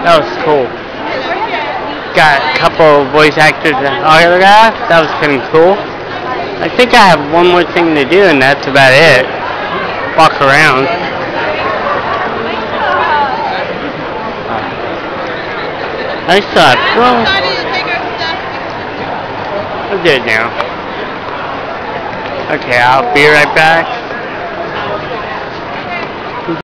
That was cool. Got a couple voice actors and autographs. That was kind of cool. I think I have one more thing to do, and that's about it. Walk around. Nice shot. Well, I'll do it now. Okay, I'll be right back.